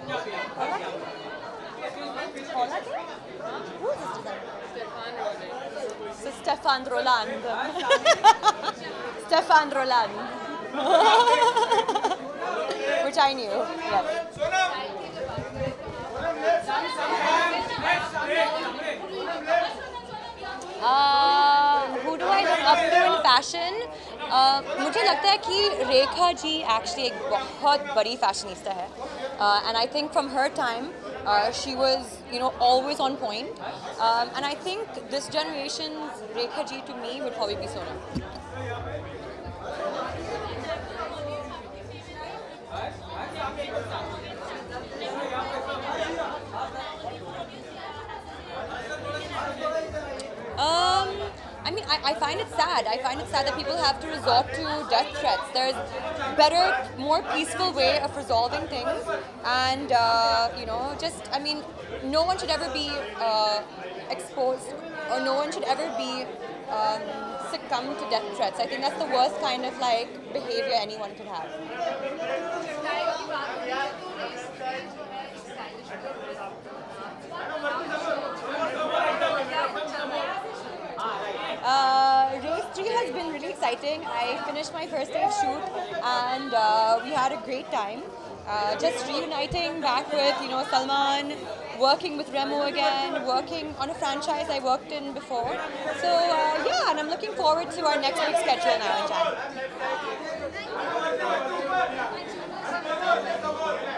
Paula K? Who is this designer? So Stefan Roland. Stefan Roland. Which I knew. Yes. Who do I look up to in fashion? मुझे लगता है कि Rekha ji actually एक बहुत बड़ी fashionista है. And I think from her time, she was, always on point. And I think this generation's Rekha ji to me would probably be Sonam. I mean, I find it sad. I find it sad that people have to resort to death threats. There's better, more peaceful way of resolving things. And, no one should ever be exposed, or no one should ever be succumb to death threats. I think that's the worst kind of behavior anyone could have. Race 3 has been really exciting. I finished my first day of shoot and we had a great time. Just reuniting back with, Salman, working with Remo again, working on a franchise I worked in before. So yeah, and I'm looking forward to our next big schedule now in Jan.